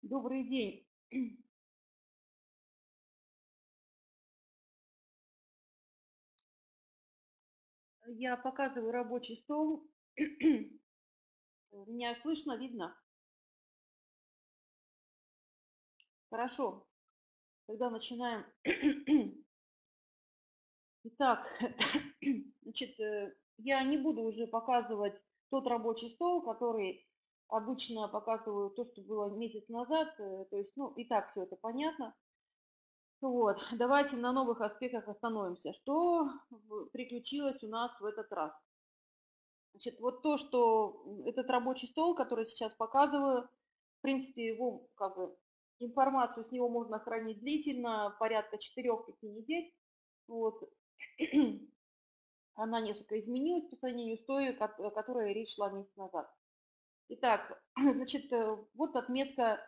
Добрый день. Я показываю рабочий стол. Меня слышно, видно? Хорошо. Тогда начинаем. Итак, значит, я не буду уже показывать тот рабочий стол, который обычно показываю то, что было месяц назад. То есть, ну, и так все это понятно. Вот, давайте на новых аспектах остановимся. Что приключилось у нас в этот раз? Значит, вот то, что этот рабочий стол, который сейчас показываю, в принципе, его как бы информацию с него можно хранить длительно, порядка 4-5 недель. Вот. Она несколько изменилась по сравнению с той, о которой речь шла месяц назад. Итак, значит, вот отметка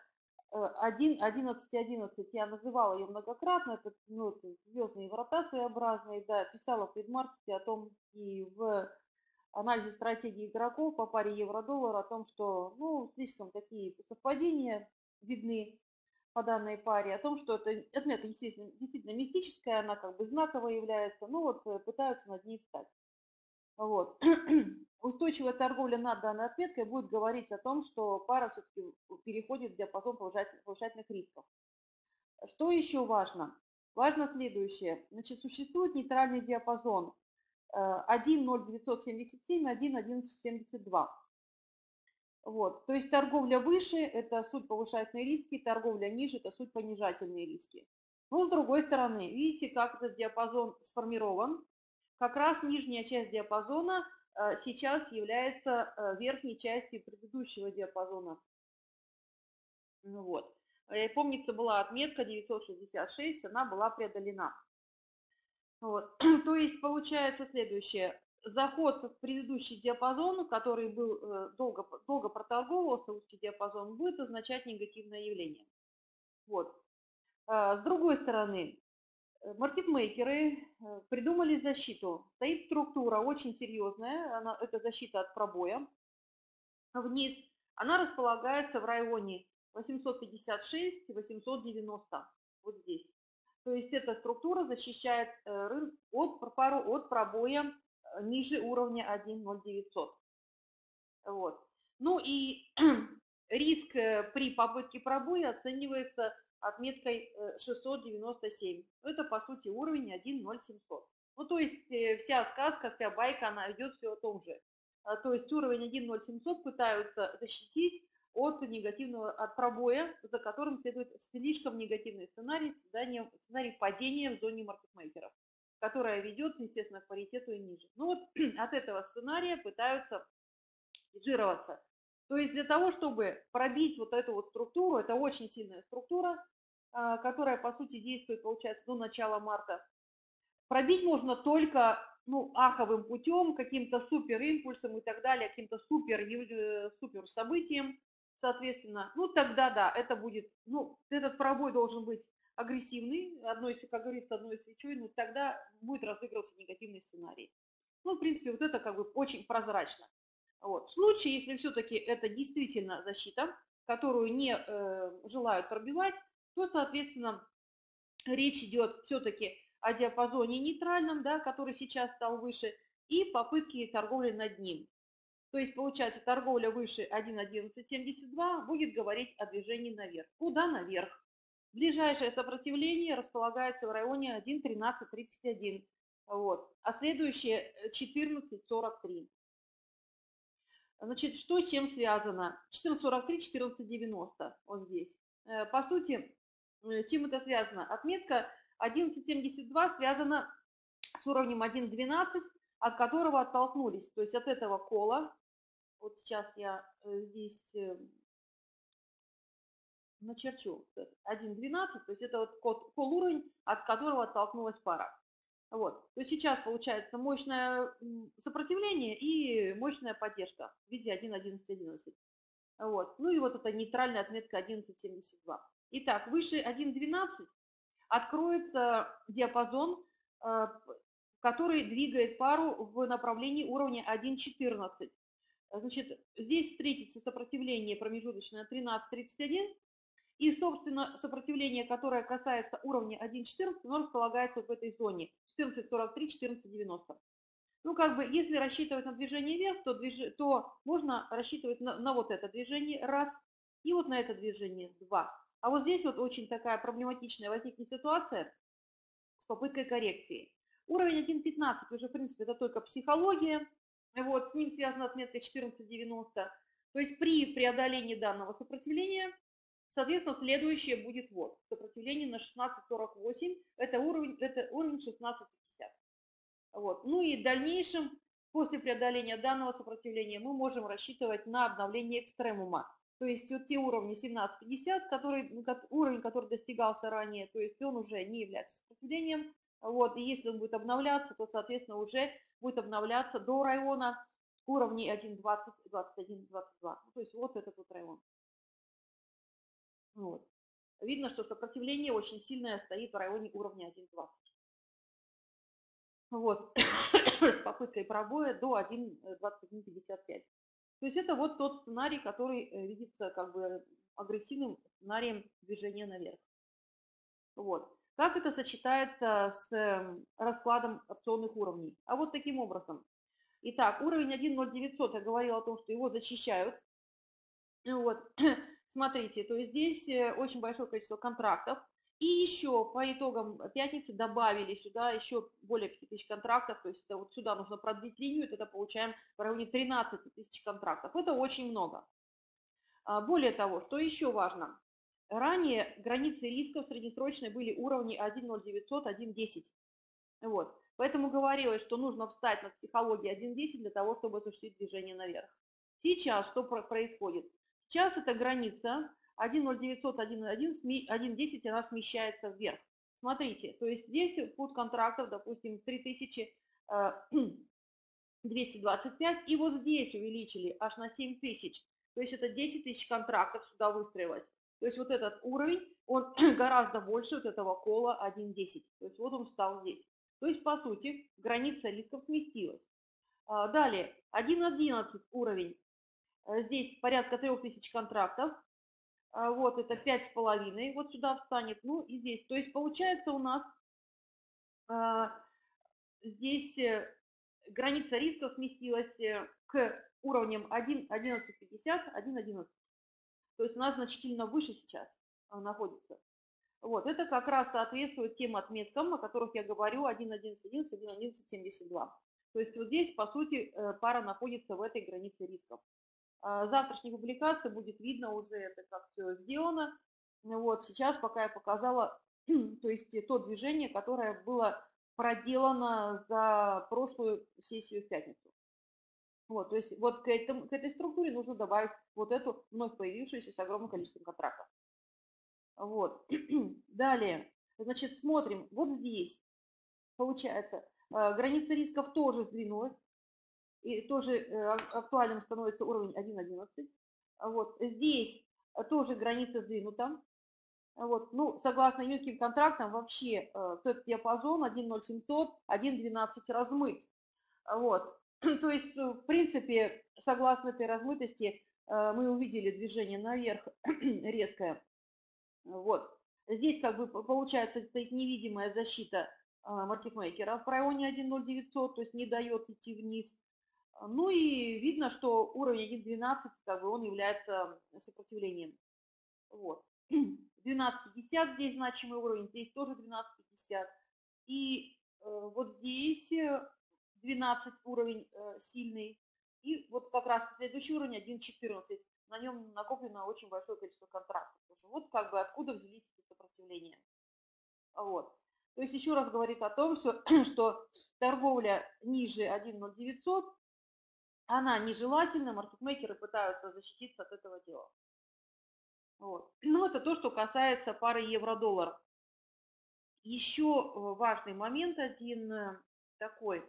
11.11. Я называла ее многократно, это, ну, это звездные врата своеобразные, да, писала в предмаркете о том и в анализе стратегии игроков по паре евро-доллар о том, что ну, слишком такие совпадения видны по данной паре, о том, что это отмета, естественно, действительно мистическая, она как бы знаковая является, ну вот пытаются над ней встать. Вот. Устойчивая торговля над данной отметкой будет говорить о том, что пара все-таки переходит в диапазон повышательных рисков. Что еще важно? Важно следующее. Значит, существует нейтральный диапазон 1.0977, 1.1172. Вот. То есть торговля выше – это суть повышательные риски, торговля ниже – это суть понижательные риски. Но с другой стороны, видите, как этот диапазон сформирован. Как раз нижняя часть диапазона сейчас является верхней частью предыдущего диапазона. Вот. Помнится, была отметка 966, она была преодолена. Вот. То есть получается следующее. Заход в предыдущий диапазон, который был долго проторговывался, узкий диапазон, будет означать негативное явление. Вот. С другой стороны, маркетмейкеры придумали защиту. Стоит структура очень серьезная, это защита от пробоя вниз. Она располагается в районе 856-890, вот здесь. То есть эта структура защищает пару от пробоя ниже уровня 1.0900. Вот. Ну и риск при попытке пробоя оценивается отметкой 697. Это по сути уровень 1.0700. Ну то есть вся сказка, вся байка, она идет все о том же. То есть уровень 1.0700 пытаются защитить от негативного, от пробоя, за которым следует слишком негативный сценарий, сценарий падения в зоне маркетмейкеров, которая ведет, естественно, к паритету и ниже. Ну вот от этого сценария пытаются хеджироваться. То есть для того, чтобы пробить вот эту вот структуру, это очень сильная структура, которая, по сути, действует, получается, до начала марта, пробить можно только аховым путем, каким-то супер импульсом и так далее, каким-то супер событием, соответственно, ну тогда да, это будет, этот пробой должен быть агрессивный, как говорится, одной свечой, ну тогда будет разыгрываться негативный сценарий. Ну, в принципе, вот это как бы очень прозрачно. Вот. В случае, если все-таки это действительно защита, которую не желают пробивать, то, соответственно, речь идет все-таки о диапазоне нейтральном, да, который сейчас стал выше, и попытки торговли над ним. То есть, получается, торговля выше 1.1172 будет говорить о движении наверх. Куда наверх? Ближайшее сопротивление располагается в районе 1.1331, вот, а следующее 14.43. Значит, что с чем связано? 14.43, 14.90, вот здесь. По сути, чем это связано? Отметка 11.72 связана с уровнем 1.12, от которого оттолкнулись. То есть от этого кола, вот сейчас я здесь начерчу 1.12, то есть это вот кол-уровень, от которого оттолкнулась пара. Вот. То есть сейчас получается мощное сопротивление и мощная поддержка в виде 1.11.11. Вот. Ну и вот эта нейтральная отметка 11.72. Итак, выше 1.12 откроется диапазон, который двигает пару в направлении уровня 1.14. Значит, здесь встретится сопротивление промежуточное 13.31 И, собственно, сопротивление, которое касается уровня 1.14, оно располагается в этой зоне 14.43, 14.90. Ну, как бы, если рассчитывать на движение вверх, то можно рассчитывать на вот это движение, раз, и вот на это движение, два. А вот здесь вот очень такая проблематичная возникнет ситуация с попыткой коррекции. Уровень 1.15 уже, в принципе, это только психология. Вот, с ним связана отметка 14.90. То есть при преодолении данного сопротивления, соответственно, следующее будет вот. Сопротивление на 16.48. Это уровень 16.50. Вот. Ну и в дальнейшем, после преодоления данного сопротивления, мы можем рассчитывать на обновление экстремума. То есть вот те уровни 17.50, уровень, который достигался ранее, то есть он уже не является сопротивлением. Вот. И если он будет обновляться, то, соответственно, уже будет обновляться до района уровней 1.20, 21, 22. То есть вот этот вот район. Вот. Видно, что сопротивление очень сильное стоит в районе уровня 1.20. Вот, с попыткой пробоя до 1.2155. То есть это вот тот сценарий, который видится как бы агрессивным сценарием движения наверх. Вот. Как это сочетается с раскладом опционных уровней? А вот таким образом. Итак, уровень 1.0900, я говорила о том, что его защищают. Вот. Смотрите, то есть здесь очень большое количество контрактов. И еще по итогам пятницы добавили сюда еще более 5000 контрактов. То есть это вот сюда нужно продлить линию, тогда получаем в районе 13 тысяч контрактов. Это очень много. Более того, что еще важно. Ранее границы рисков среднесрочной были уровни 1.0900, 1.10. Вот. Поэтому говорилось, что нужно встать на психологии 1.10 для того, чтобы осуществить движение наверх. Сейчас что происходит? Сейчас эта граница 1.0900, 1.10, она смещается вверх. Смотрите, то есть здесь пут контрактов, допустим, 3225, и вот здесь увеличили аж на 7000. То есть это 10 тысяч контрактов сюда выстроилось. То есть вот этот уровень, он гораздо больше вот этого кола 1.10. То есть вот он встал здесь. То есть, по сути, граница рисков сместилась. Далее, 1.11 уровень. Здесь порядка 3000 контрактов. Вот это 5,5. Вот сюда встанет. Ну и здесь. То есть получается у нас здесь граница рисков сместилась к уровням 1.1150, 1.11. То есть у нас значительно выше сейчас находится. Вот, это как раз соответствует тем отметкам, о которых я говорю, 1.11.11, 1.11.72. То есть вот здесь, по сути, пара находится в этой границе рисков. Завтрашней публикации будет видно уже это, как все сделано. Вот, сейчас пока я показала, то есть то движение, которое было проделано за прошлую сессию в пятницу. Вот, то есть вот к этой структуре нужно добавить вот эту вновь появившуюся с огромным количеством контрактов. Вот. Далее, значит, смотрим, вот здесь, получается, граница рисков тоже сдвинулась, и тоже актуальным становится уровень 1.11. Вот, здесь тоже граница сдвинута. Вот, ну, согласно июньским контрактам, вообще этот диапазон 1.0700, 1.12 размыт. Вот, то есть, в принципе, согласно этой размытости, мы увидели движение наверх резкое. Вот. Здесь как бы получается стоит невидимая защита маркетмейкера в районе 1.0900, то есть не дает идти вниз. Ну и видно, что уровень 1.12, как бы он является сопротивлением. Вот. 12.50 здесь значимый уровень, здесь тоже 12.50. И вот здесь 12 уровень сильный. И вот как раз следующий уровень 1.14. На нем накоплено очень большое количество контрактов. Вот как бы откуда взялись эти сопротивления. Вот. То есть еще раз говорит о том, что торговля ниже 1.0900, она нежелательна, маркетмейкеры пытаются защититься от этого дела. Вот. Ну, это то, что касается пары евро-доллар. Еще важный момент один такой.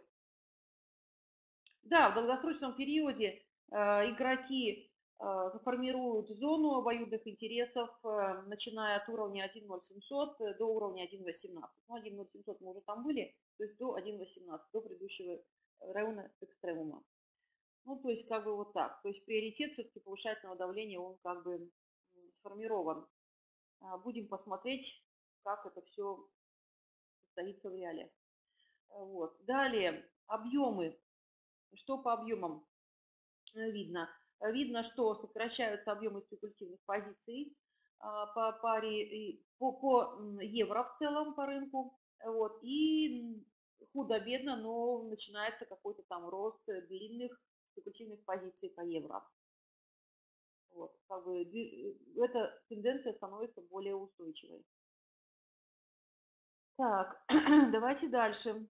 Да, в долгосрочном периоде игроки формируют зону обоюдных интересов, начиная от уровня 1.0700 до уровня 1.18. Ну, 1.0700 мы уже там были, то есть до 1.18, до предыдущего района экстремума. Ну, то есть как бы вот так. То есть приоритет все-таки повышательного давления, он как бы сформирован. Будем посмотреть, как это все состоится в реале. Вот. Далее, объемы. Что по объемам видно? Видно, что сокращаются объемы спекулятивных позиций по паре, по евро в целом по рынку. Вот. И худо-бедно, но начинается какой-то там рост длинных спекулятивных позиций по евро. Вот. Как бы эта тенденция становится более устойчивой. Так, давайте дальше.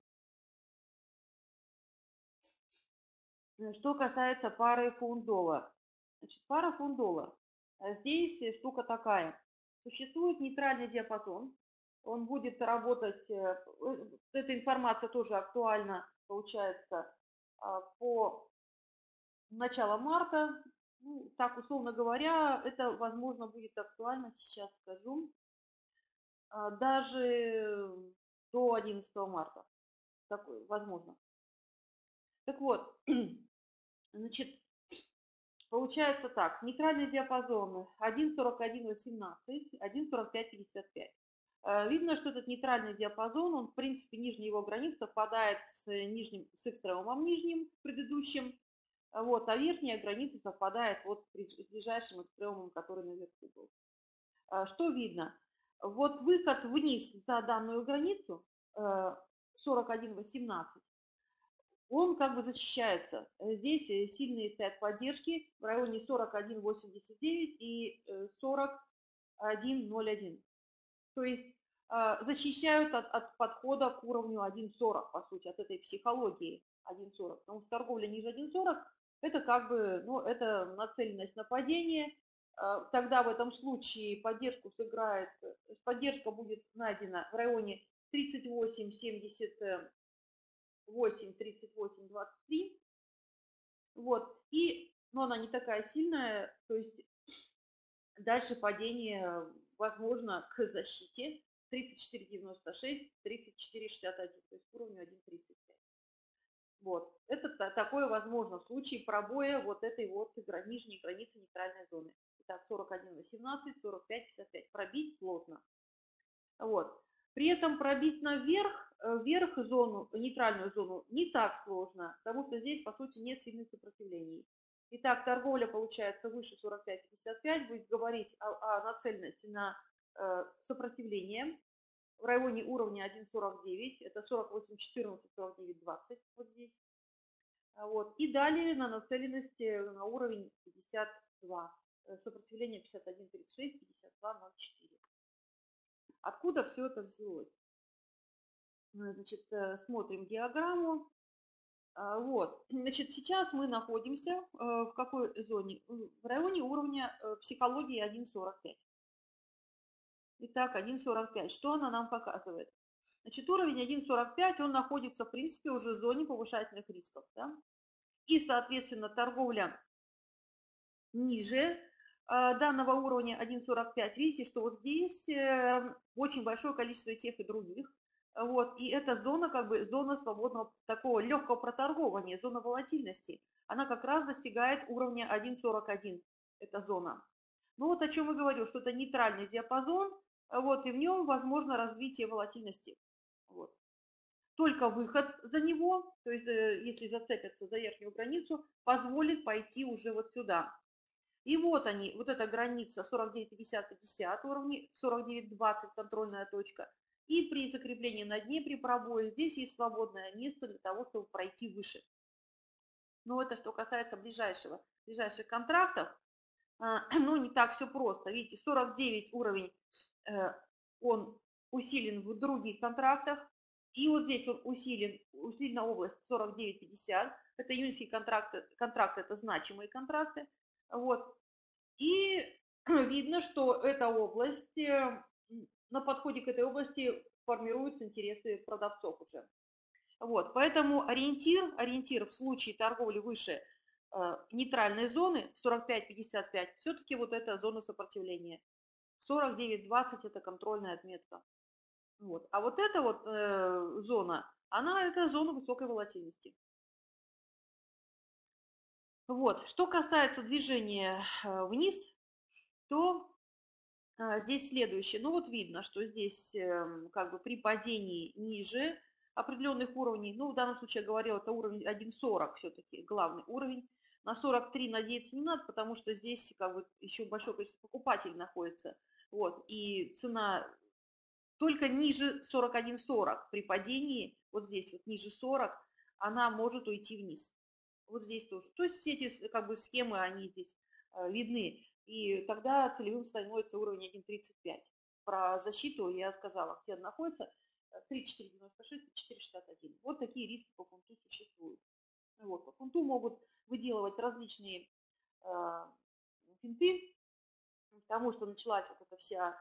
Что касается пары фунт-доллар. Значит, пара фунт-доллар. Здесь штука такая. Существует нейтральный диапазон. Он будет работать, эта информация тоже актуальна, получается, по началу марта. Ну, так, условно говоря, это, возможно, будет актуально, сейчас скажу, даже до 11 марта. Такое, возможно. Так вот, значит, получается так, нейтральный диапазон 1.41.18, 1.45.55. Видно, что этот нейтральный диапазон, он, в принципе, нижняя его граница совпадает с нижним, с экстремумом нижним предыдущим, вот, а верхняя граница совпадает вот с ближайшим экстремумом, который наверху был. Что видно? Вот выход вниз за данную границу 41.18, он как бы защищается. Здесь сильные стоят поддержки в районе 41.89 и 41.01. То есть защищают от подхода к уровню 1.40, по сути, от этой психологии 1.40. Потому что торговля ниже 1.40 это как бы, ну, это нацеленность на падение. Тогда в этом случае поддержку сыграет, поддержка будет найдена в районе 38.70. 8, 38, 23. Вот. Но она не такая сильная, то есть дальше падение возможно к защите 34,96, 34,61, то есть к уровню 1,35. Вот. Это такое возможно в случае пробоя вот этой вот нижней границы нейтральной зоны. Итак, 41,18, 45,55. Пробить сложно. Вот. При этом пробить наверх, вверх зону, нейтральную зону не так сложно, потому что здесь, по сути, нет сильных сопротивлений. Итак, торговля получается выше 45-55, будет говорить о нацеленности на сопротивление в районе уровня 1.49, это 48.14, 49.20, вот здесь. Вот. И далее на нацеленности на уровень 52, сопротивление 51.36, 52.04. Откуда все это взялось? Значит, смотрим диаграмму. Вот, значит, сейчас мы находимся в какой зоне? В районе уровня психологии 1.45. Итак, 1.45. Что она нам показывает? Значит, уровень 1.45, он находится, в принципе, уже в зоне повышательных рисков. Да? И, соответственно, торговля ниже данного уровня 1.45. Видите, что вот здесь очень большое количество тех и других. Вот, и эта зона, как бы, зона свободного, такого легкого проторгования, зона волатильности, она как раз достигает уровня 1.41, эта зона. Ну вот о чем я говорю, что это нейтральный диапазон, вот, и в нем возможно развитие волатильности. Вот. Только выход за него, то есть если зацепятся за верхнюю границу, позволит пойти уже вот сюда. И вот они, вот эта граница 49,50-50 уровни, 49,20 контрольная точка. И при закреплении на дне, при пробое, здесь есть свободное место для того, чтобы пройти выше. Но это что касается ближайших контрактов, ну не так все просто. Видите, 49 уровень, он усилен в других контрактах. И вот здесь он усилена область 49,50. Это июньские контракты, это значимые контракты. Вот. И видно, что эта область, на подходе к этой области формируются интересы продавцов уже. Вот, поэтому ориентир в случае торговли выше нейтральной зоны 45-55, все-таки вот эта зона сопротивления. 49-20 это контрольная отметка. Вот. А вот эта вот зона, это зона высокой волатильности. Вот. Что касается движения вниз, то Здесь следующее. Ну вот видно, что здесь как бы при падении ниже определенных уровней, ну в данном случае я говорила, это уровень 1.40 все-таки, главный уровень. На 43 надеяться не надо, потому что здесь как бы еще большое количество покупателей находится. Вот, и цена только ниже 41.40 при падении, вот здесь вот ниже 40, она может уйти вниз. Вот здесь тоже. То есть все эти как бы схемы, они здесь видны. И тогда целевым становится уровень 1.35. Про защиту я сказала, где она находится. 3.496 и 4.61. Вот такие риски по фунту существуют. Вот. По фунту могут выделывать различные финты, потому что началась вот эта вся,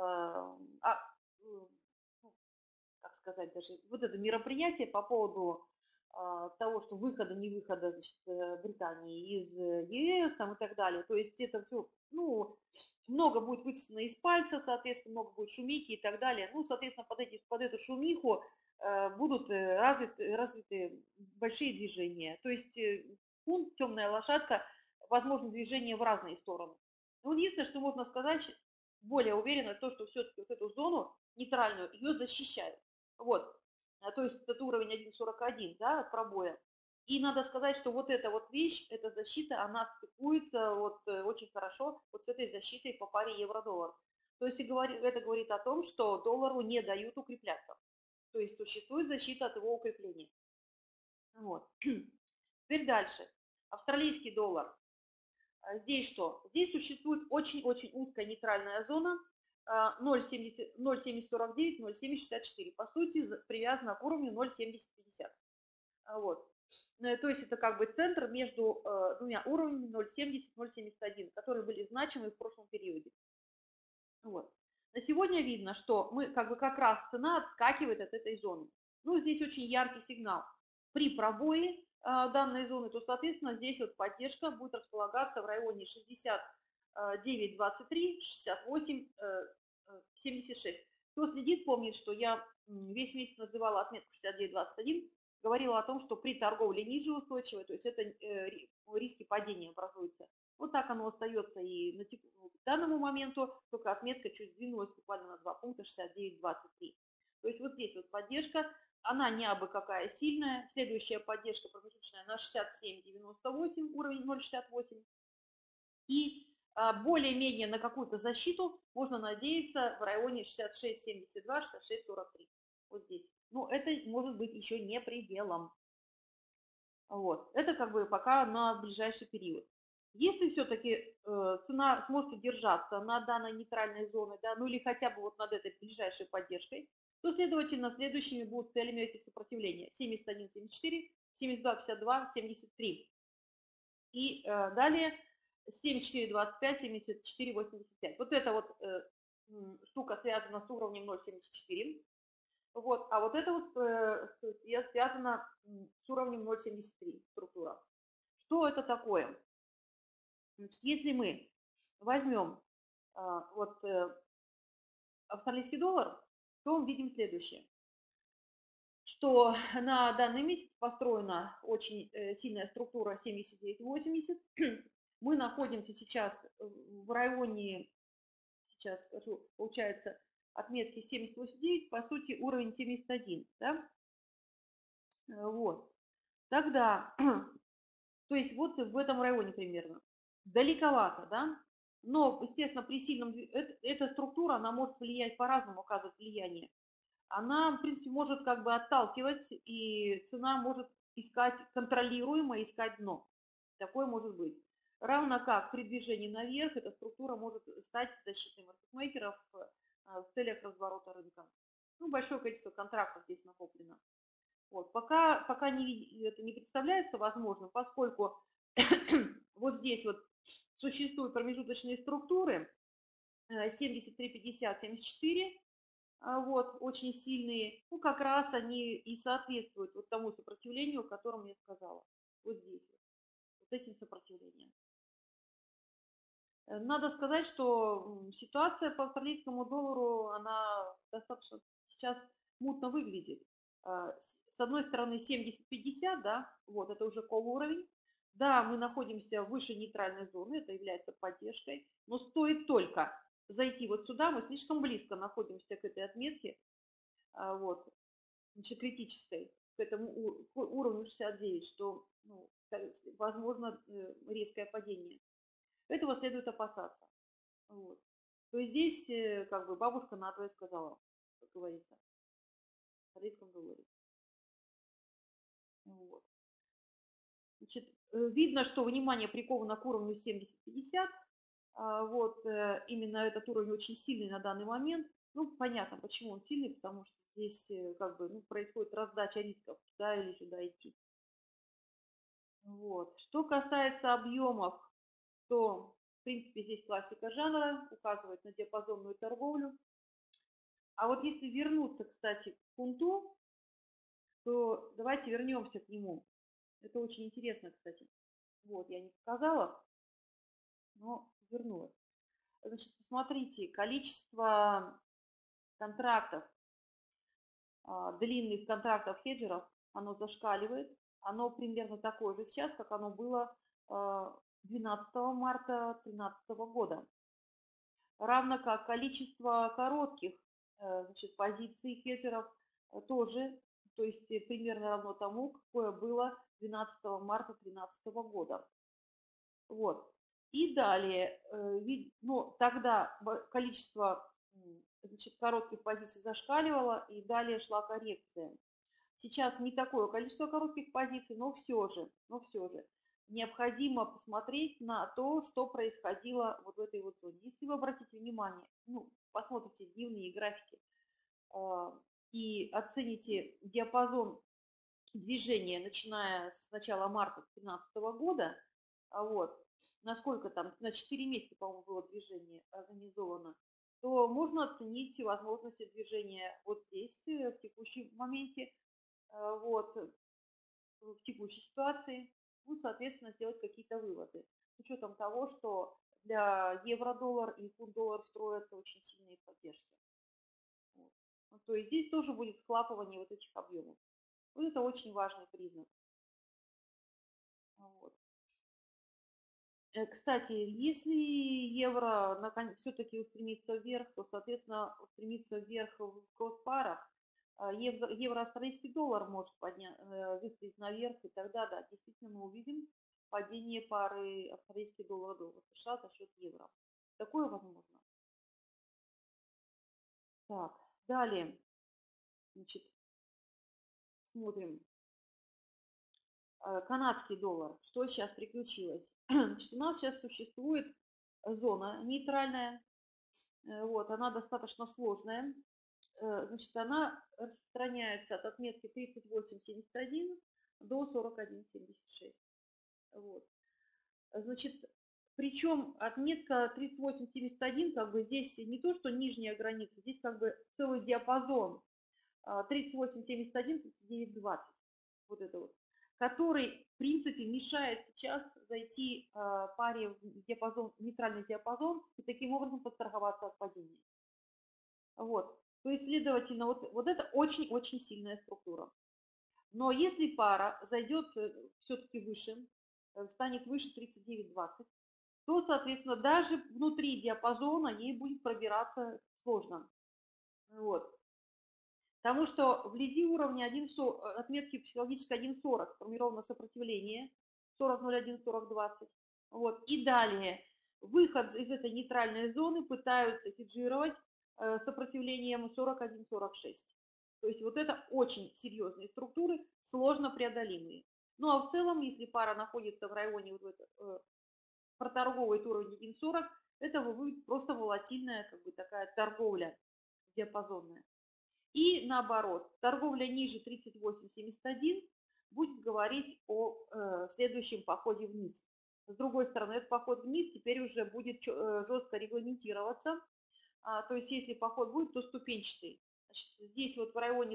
ну, как сказать, даже вот это мероприятие по поводу того, что выхода, не выхода, значит, Британии из ЕС там, и так далее. То есть это все, ну, много будет высосано из пальца, соответственно, много будет шумихи и так далее. Ну, соответственно, под эту шумиху будут развиты большие движения. То есть фунт, темная лошадка, возможно движение в разные стороны. Ну, единственное, что можно сказать, более уверенно, то, что все-таки вот эту зону нейтральную, ее защищают. Вот, то есть это уровень 1.41, да, от пробоя. И надо сказать, что вот эта вот вещь, эта защита, она стыкуется вот очень хорошо вот с этой защитой по паре евро-доллар. То есть это говорит о том, что доллару не дают укрепляться. То есть существует защита от его укрепления. Вот. Теперь дальше. Австралийский доллар. Здесь что? Здесь существует очень-очень узкая нейтральная зона 0,7049, 0,7064. По сути, привязана к уровню 0,7050. Вот. То есть это как бы центр между двумя уровнями 0,70, 0,71, которые были значимы в прошлом периоде. Вот. На сегодня видно, что мы как раз цена отскакивает от этой зоны. Ну, здесь очень яркий сигнал. При пробое данной зоны, то, соответственно, здесь вот поддержка будет располагаться в районе 69,23, 68,76. Кто следит, помнит, что я весь месяц называла отметку 69,21, говорила о том, что при торговле ниже устойчивой, то есть это риски падения образуются. Вот так оно остается и к данному моменту, только отметка чуть сдвинулась буквально на 2 пункта 69,23. То есть вот здесь вот поддержка, она не абы какая сильная. Следующая поддержка промежуточная на 67,98, уровень 0,68. И более-менее на какую-то защиту можно надеяться в районе 66,72, 66,43. Вот здесь. Но это может быть еще не пределом. Вот. Это как бы пока на ближайший период. Если все-таки цена сможет удержаться на данной нейтральной зоне, да, ну или хотя бы вот над этой ближайшей поддержкой, то, следовательно, следующими будут целями эти сопротивления 71,74, 72,52, 73. И далее 74,25, 74,85. Вот эта вот штука связана с уровнем 0,74. Вот, а вот это вот связано с уровнем 0,73 структура. Что это такое? Значит, если мы возьмем вот австралийский доллар, то мы видим следующее, что на данный месяц построена очень сильная структура 79,80. Мы находимся сейчас в районе, сейчас скажу, получается, отметки 70,89, по сути, уровень 71, да? Вот. Тогда, то есть вот в этом районе примерно. Далековато, да? Но, естественно, при сильном... Эта структура, она может влиять по-разному, оказывать влияние. Она, в принципе, может как бы отталкивать, и цена может искать, контролируемо искать дно. Такое может быть. Равно как при движении наверх эта структура может стать защитой маркетмейкеров в целях разворота рынка. Ну, большое количество контрактов здесь накоплено. Вот. Пока это не представляется возможным, поскольку вот здесь вот существуют промежуточные структуры 73, 50, 74, вот, очень сильные, ну, как раз они и соответствуют вот тому сопротивлению, о котором я сказала. Вот здесь вот этим сопротивлением. Надо сказать, что ситуация по австралийскому доллару, она достаточно сейчас мутно выглядит. С одной стороны 70-50, да, вот это уже колл-уровень. Да, мы находимся выше нейтральной зоны, это является поддержкой, но стоит только зайти вот сюда, мы слишком близко находимся к этой отметке, вот, значит, критической, к этому уровню 69, что ну, возможно резкое падение. Этого следует опасаться. Вот. То есть здесь как бы бабушка надвое сказала, как говорится, в корейском долларе. Вот. Значит, видно, что внимание приковано к уровню 70-50. Вот, именно этот уровень очень сильный на данный момент. Ну, понятно, почему он сильный, потому что здесь как бы ну, происходит раздача рисков, туда или сюда идти. Вот. Что касается объемов, то, в принципе, здесь классика жанра указывает на диапазонную торговлю. А вот если вернуться, кстати, к фунту, то давайте вернемся к нему. Это очень интересно, кстати. Вот, я не показала, но вернулась. Значит, посмотрите, количество контрактов, длинных контрактов хеджеров, оно зашкаливает. Оно примерно такое же сейчас, как оно было 12 марта 2013 года. Равно как количество коротких значит, позиций хеджеров тоже, то есть примерно равно тому, какое было 12 марта 2013 года. Вот. И далее, ну, тогда количество значит, коротких позиций зашкаливало, и далее шла коррекция. Сейчас не такое количество коротких позиций, но все же необходимо посмотреть на то, что происходило вот в этой вот зоне. Если вы обратите внимание, ну, посмотрите дневные графики и оцените диапазон движения, начиная с начала марта 2013 года, вот, насколько там, на 4 месяца, по-моему, было движение организовано, то можно оценить возможности движения вот здесь, в текущем моменте, вот, в текущей ситуации, ну, соответственно, сделать какие-то выводы. С учетом того, что для евро-доллар и фунт-доллар строят очень сильные поддержки. Вот. Ну, то есть здесь тоже будет схлапывание вот этих объемов. Вот это очень важный признак. Вот. Кстати, если евро все-таки устремится вверх, то, соответственно, устремится вверх в кросс-парах, евро-австралийский доллар может выстрелить наверх, и тогда, да, действительно мы увидим падение пары австралийский доллар-доллар США за счет евро. Такое возможно. Так, далее, значит, смотрим. Канадский доллар. Что сейчас приключилось? Значит, у нас сейчас существует зона нейтральная. Вот, она достаточно сложная. Значит, она распространяется от отметки 38.71 до 41.76. Вот. Значит, причем отметка 38.71, как бы здесь не то, что нижняя граница, здесь как бы целый диапазон 38.71, 39.20. Вот это вот, который, в принципе, мешает сейчас зайти паре в диапазон, нейтральный диапазон и таким образом подстраховаться от падения. Вот. То есть, следовательно, вот это очень-очень сильная структура. Но если пара зайдет все-таки выше, станет выше 39.20, то, соответственно, даже внутри диапазона ей будет пробираться сложно. Вот. Потому что вблизи уровня отметки психологической 1.40 сформировано сопротивление 40.01, 40.20. Вот. И далее выход из этой нейтральной зоны пытаются хеджировать сопротивлением 41-46. То есть вот это очень серьезные структуры, сложно преодолимые. Ну а в целом, если пара находится в районе вот проторговывает уровень 1.40, это будет просто волатильная как бы такая торговля диапазонная. И наоборот, торговля ниже 38.71 будет говорить о следующем походе вниз. С другой стороны, этот поход вниз теперь уже будет жестко регламентироваться. То есть если поход будет, то ступенчатый. Значит, здесь вот в районе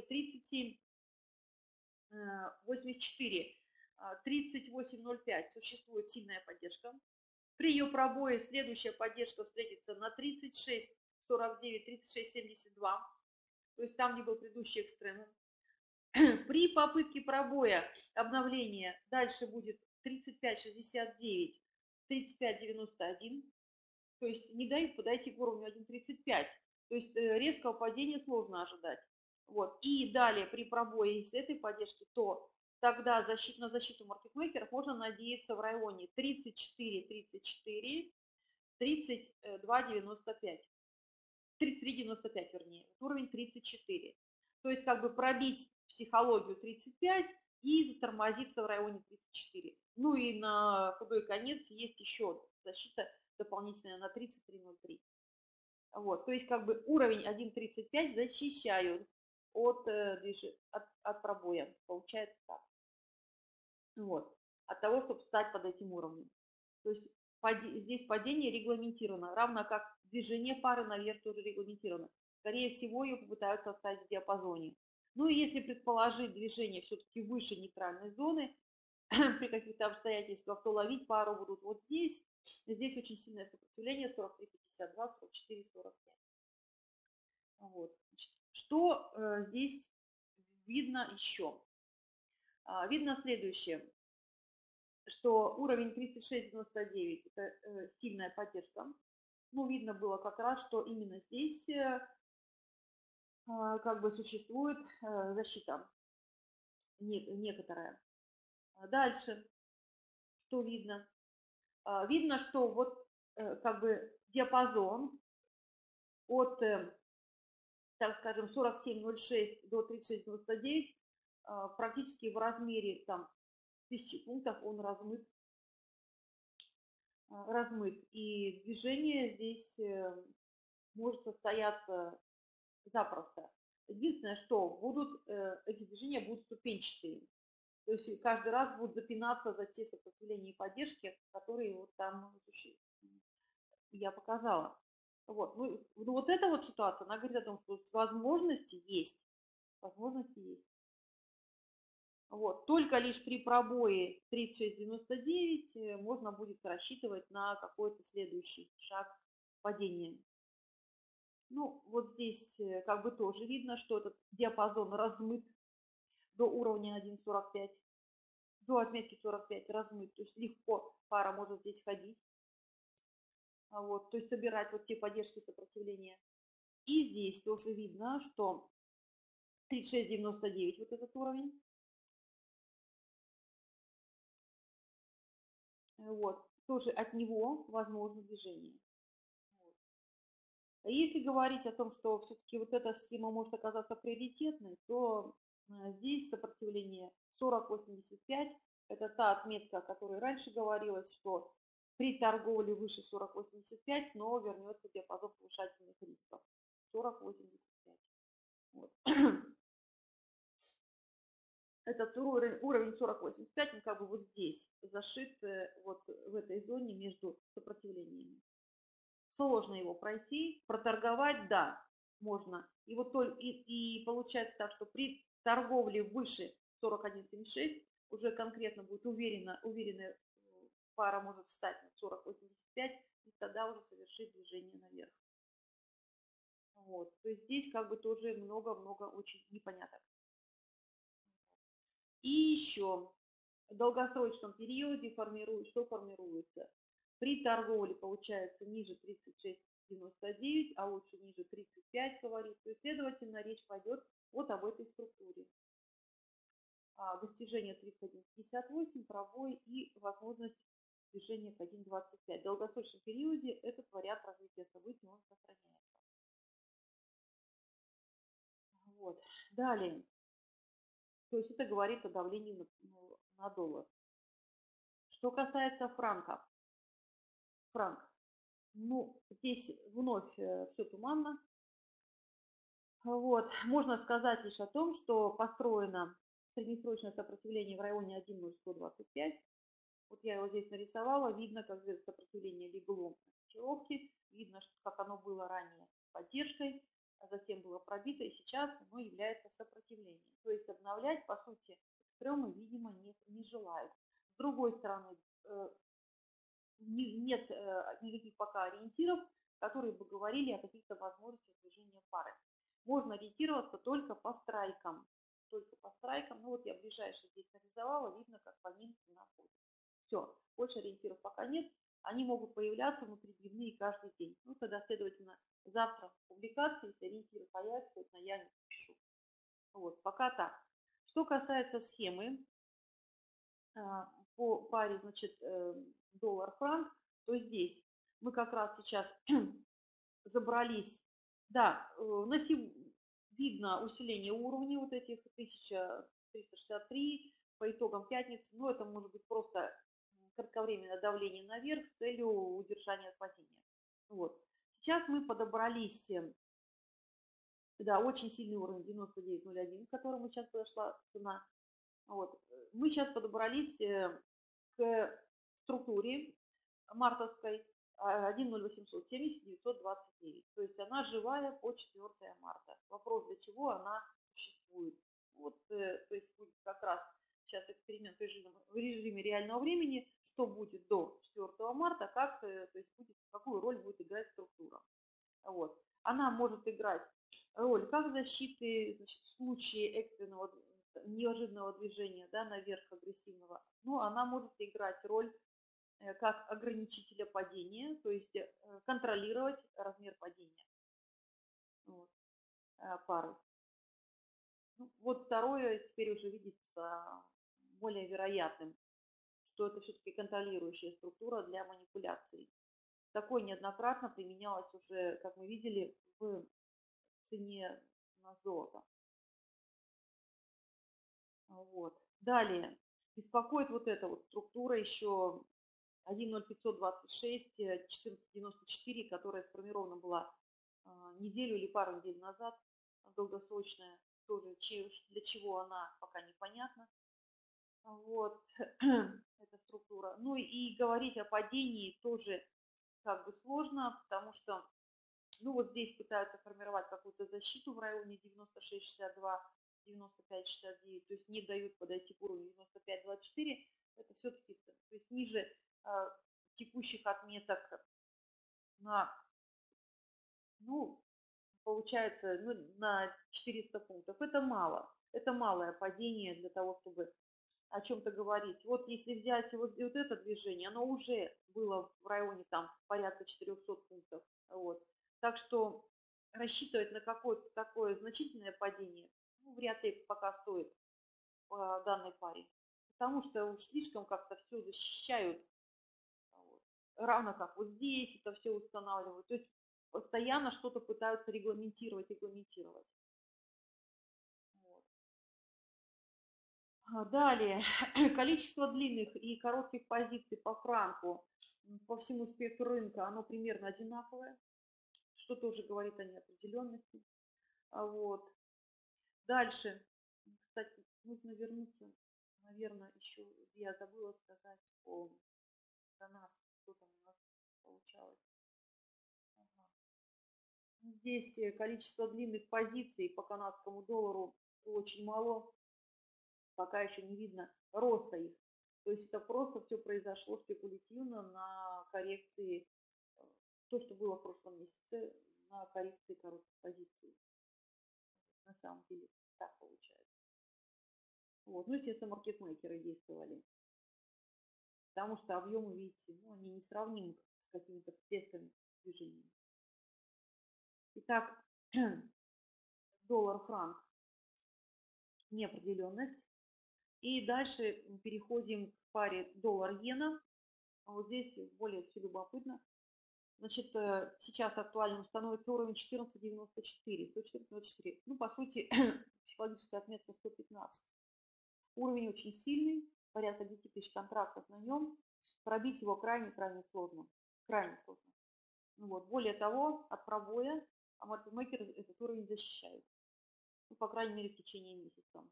37.84, 38.05 существует сильная поддержка. При ее пробое следующая поддержка встретится на 36.49, 36.72. То есть там, где был предыдущий экстремум. При попытке пробоя обновления дальше будет 35.69, 35.91. То есть не дают подойти к уровню 1.35. То есть резкого падения сложно ожидать. Вот. И далее при пробое с этой поддержки, то тогда на защиту маркетмейкеров можно надеяться в районе 34-34, 32-95. 33,95 вернее, вот уровень 34. То есть как бы пробить психологию 35 и затормозиться в районе 34. Ну и на худой конец есть еще защита дополнительная на 33,03. Вот, то есть как бы уровень 1.35 защищают от пробоя. Получается так. Вот, от того, чтобы встать под этим уровнем. То есть здесь падение регламентировано, равно как движение пары наверх тоже регламентировано. Скорее всего, ее попытаются оставить в диапазоне. Ну и если предположить движение все-таки выше нейтральной зоны, при каких-то обстоятельствах, то ловить пару будут вот здесь. Здесь очень сильное сопротивление 43,52, 44,45. Вот. Что здесь видно еще? Видно следующее, что уровень 36,99 – это сильная поддержка. Ну, видно было как раз, что именно здесь как бы существует защита некоторая. Дальше, что видно? Видно, что вот как бы диапазон от, так скажем, 47,06 до 36,99 практически в размере там 1000 пунктов он размыт. И движение здесь может состояться запросто. Единственное, что эти движения будут ступенчатые. То есть каждый раз будут запинаться за те сопротивления и поддержки, которые вот там я показала. Вот. Ну, вот эта вот ситуация, она говорит о том, что возможности есть. Возможности есть. Вот. Только лишь при пробое 36,99 можно будет рассчитывать на какой-то следующий шаг падения. Ну, вот здесь как бы тоже видно, что этот диапазон размыт до уровня 1.45, до отметки 45 размыт, то есть легко пара может здесь ходить, вот, то есть собирать вот те поддержки сопротивления. И здесь тоже видно, что 36,99 вот этот уровень, вот, тоже от него возможно движение. Вот. Если говорить о том, что все-таки вот эта схема может оказаться приоритетной, то здесь сопротивление 40,85 – это та отметка, о которой раньше говорилось, что при торговле выше 40,85 снова вернется диапазон повышательных рисков. 40,85. Вот. Этот уровень 40,85, он как бы вот здесь зашит, вот в этой зоне между сопротивлениями. Сложно его пройти, проторговать, да, можно. И вот и получается так, что при торговле выше 41,76 уже конкретно будет уверенная пара может встать на 40,85 и тогда уже совершить движение наверх. Вот. То есть здесь как бы тоже много-много очень непоняток. И еще в долгосрочном периоде что формируется? При торговле получается ниже 36,99, а лучше ниже 35 говорит. То есть, следовательно, речь пойдет вот об этой структуре. Достижение 31,58, пробой и возможность движения к 1,25. В долгосрочном периоде этот вариант развития событий он сохраняется. Вот. Далее. То есть это говорит о давлении на доллар. Что касается франков. Франк. Ну, здесь вновь все туманно. Вот. Можно сказать лишь о том, что построено среднесрочное сопротивление в районе 1,0125. Вот я его здесь нарисовала. Видно, как сопротивление легло на котировке. Видно, как оно было ранее поддержкой, а затем было пробито, и сейчас оно является сопротивлением. То есть обновлять, по сути, экстремы, видимо, не желают. С другой стороны, нет никаких пока ориентиров, которые бы говорили о каких-то возможностях движения пары. Можно ориентироваться только по страйкам. Только по страйкам. Ну вот я ближайшие здесь нарисовала, видно, как по ним цена ходит. Все, больше ориентиров пока нет. они могут появляться внутридневные каждый день. Ну, тогда, следовательно, завтра публикации, если ориентиры появятся, это я не пишу. Вот, пока так. Что касается схемы по паре, значит, доллар-франк, то здесь мы как раз сейчас забрались, да, видно усиление уровней вот этих 1363 по итогам пятницы, но это может быть просто кратковременное давление наверх с целью удержания падения. Вот. Сейчас мы подобрались, да, очень сильный уровень 99.01, к которому сейчас подошла цена. Вот. Мы сейчас подобрались к структуре мартовской 1.0870-929. То есть она живая по 4 марта. Вопрос, для чего она существует. Вот, то есть будет как раз сейчас эксперимент в режиме реального времени, что будет до 4 марта, как, то есть будет, какую роль будет играть структура. Вот. Она может играть роль как защиты, значит, в случае экстренного неожиданного движения, да, наверх агрессивного, но она может играть роль как ограничителя падения, то есть контролировать размер падения вот, пары. Ну, вот второе теперь уже видится более вероятным, что это все-таки контролирующая структура для манипуляций. Такое неоднократно применялось уже, как мы видели, в цене на золото. Вот. Далее, беспокоит вот эта вот структура еще 1.0526, 14.94, которая сформирована была неделю или пару недель назад, долгосрочная, тоже для чего она пока непонятна. Вот, эта структура. Ну и говорить о падении тоже как бы сложно, потому что, ну вот здесь пытаются формировать какую-то защиту в районе 96.62, 95.69, то есть не дают подойти к уровню 95.24. Это все-таки, то есть ниже текущих отметок на, ну, получается, ну, на 400 пунктов. Это мало. Это малое падение для того, чтобы о чем-то говорить. Вот если взять вот это движение, оно уже было в районе там порядка 400 пунктов. Вот. Так что рассчитывать на какое-то такое значительное падение, ну, вряд ли пока стоит по данной паре. Потому что уж слишком как-то все защищают. Вот. Равно как вот здесь это все устанавливают. То есть постоянно что-то пытаются регламентировать. Вот. Далее, количество длинных и коротких позиций по франку по всему спектру рынка, оно примерно одинаковое, что тоже говорит о неопределенности. Вот. Дальше, кстати, нужно вернуться, наверное, еще я забыла сказать о канадце, что там у нас получалось. Ага. Здесь количество длинных позиций по канадскому доллару очень мало, пока еще не видно роста их. То есть это просто все произошло спекулятивно на коррекции, то, что было в прошлом месяце, на коррекции коротких позиций. На самом деле так получается. Вот. Ну, естественно, маркетмейкеры действовали. Потому что объемы, видите, ну, они не сравнимы с какими-то всплесками движениями. Итак, доллар-франк, неопределенность. И дальше переходим к паре доллар-иена. А вот здесь более все любопытно. Значит, сейчас актуальным становится уровень 14.94, 114.94. Ну, по сути, психологическая отметка 115. Уровень очень сильный, порядка 10 тысяч контрактов на нем. Пробить его крайне-крайне сложно. Крайне сложно. Ну, вот. Более того, от пробоя маркетмейкеры этот уровень защищают. Ну, по крайней мере, в течение месяца.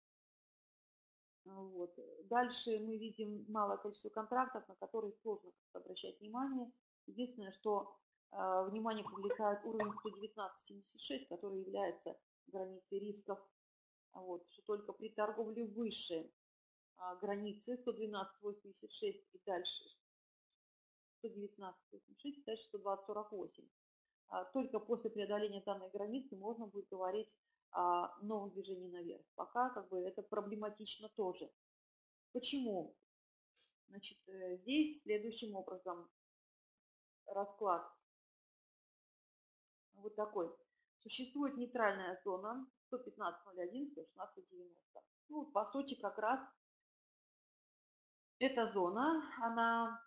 Вот. Дальше мы видим малое количество контрактов, на которые сложно обращать внимание. Единственное, что внимание привлекает уровень 119.76, который является границей рисков. Вот, что только при торговле выше границы 112.86 и дальше 119.86 и дальше 120.48. Только после преодоления данной границы можно будет говорить о новом движении наверх. Пока как бы это проблематично тоже. Почему? Значит, здесь следующим образом. расклад вот такой. Существует нейтральная зона 115.01, 116.90. Ну, по сути, как раз эта зона, она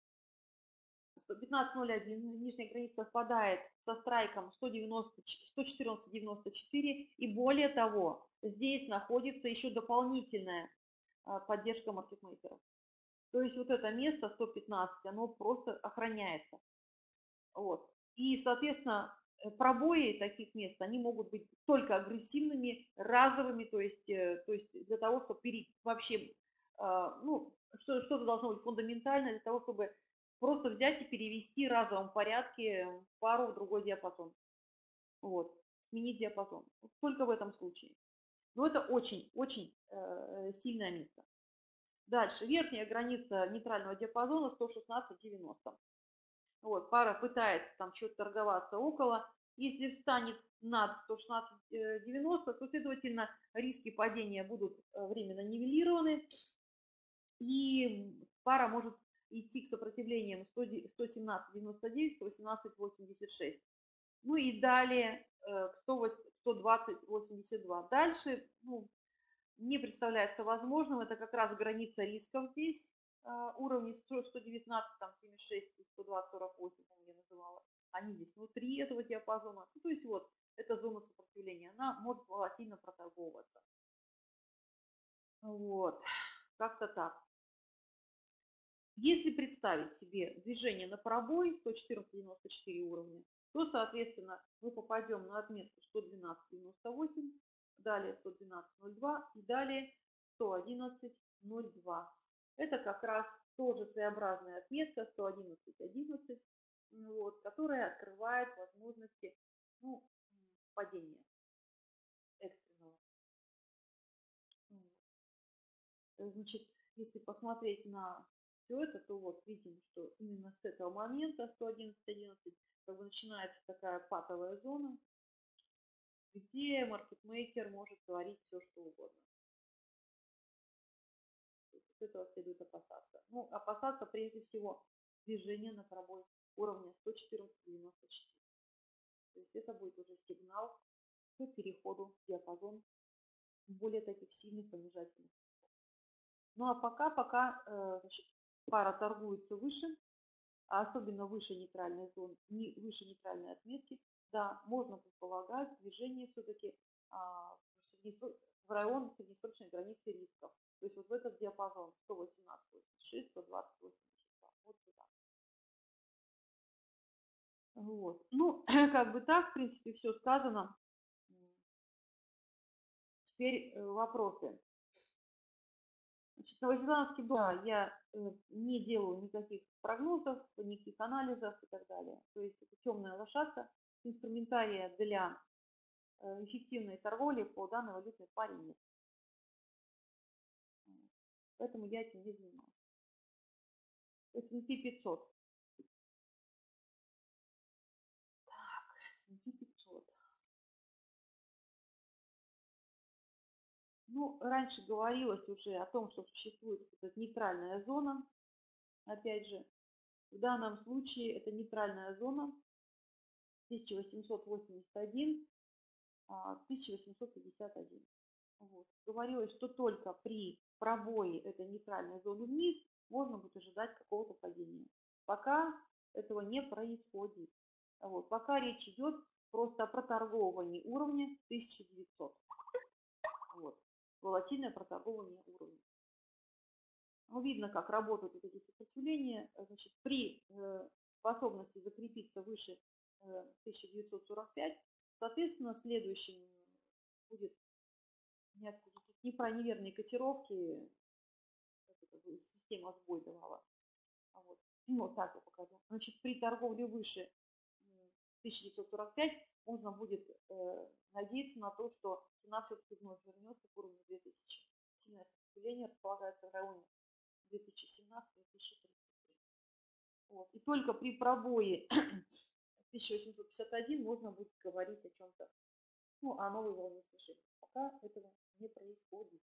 115.01, нижняя граница совпадает со страйком 114.94, и более того, здесь находится еще дополнительная поддержка маркетмейкеров. То есть вот это место 115, оно просто охраняется. Вот. И, соответственно, пробои таких мест, они могут быть только агрессивными, разовыми, то есть для того, чтобы вообще, ну, что-то должно быть фундаментальное для того, чтобы просто взять и перевести в разовом порядке пару в другой диапазон. Вот, сменить диапазон. Только в этом случае. Но это очень-очень сильное место. Дальше, верхняя граница нейтрального диапазона 116.90. Вот, пара пытается там что-то торговаться около. Если встанет над 116.90, то, следовательно, риски падения будут временно нивелированы. И пара может идти к сопротивлениям 117.99, 118.86. Ну и далее к 120.82. Дальше не представляется возможным. Это как раз граница рисков здесь. Уровни 119, там 76 и 120.48, я называла. Они здесь внутри этого диапазона. Ну, то есть вот, эта зона сопротивления, она может волатильно проторговываться. Вот, как-то так. Если представить себе движение на пробой 114.94 уровня, то, соответственно, мы попадем на отметку 112.98, далее 112.02 и далее 111.02. Это как раз тоже своеобразная отметка 111.11, вот, которая открывает возможности падения экстренного. Значит, если посмотреть на все это, то вот видим, что именно с этого момента 111.11 как бы начинается такая патовая зона, где маркетмейкер может говорить все, что угодно. С этого следует опасаться. Ну, опасаться прежде всего движения на пробой уровня 114.94. То есть это будет уже сигнал к переходу в диапазон более таких сильных понижательных. Ну а пока значит, пара торгуется выше, а особенно выше нейтральной зоны, выше нейтральной отметки, да, можно предполагать движение все-таки в район среднесрочной границы рисков. То есть вот в этот диапазон 118.86, 120.82. Вот сюда. Вот. Ну, как бы так, в принципе, все сказано. Теперь вопросы. Значит, новозеландский доллар я не делаю никаких прогнозов, никаких анализов и так далее. То есть это темная лошадка, инструментария для эффективной торговли по данной валютной паре нет. Поэтому я этим не занимаюсь. S&P 500. Так, S&P 500. Ну, раньше говорилось уже о том, что существует эта нейтральная зона. Опять же, в данном случае это нейтральная зона 1881, 1851. Вот. Говорилось, что только при пробое этой нейтральной зоны вниз можно будет ожидать какого-то падения. Пока этого не происходит. Вот. Пока речь идет просто о проторговывании уровня 1900. Вот. Волатильное проторговывание уровня. Ну, видно, как работают вот эти сопротивления. Значит, при способности закрепиться выше 1945, соответственно, следующим будет неправомерные котировки, система сбой давала. Вот. Ну, вот так я покажу. Значит, при торговле выше 1945 можно будет надеяться на то, что цена все-таки вновь вернется к уровню 2000. Сильное сопротивление располагается в районе 2017-2033. Вот. И только при пробое 1851 можно будет говорить о чем-то, ну, о новой волне снижения. Пока этого не происходит.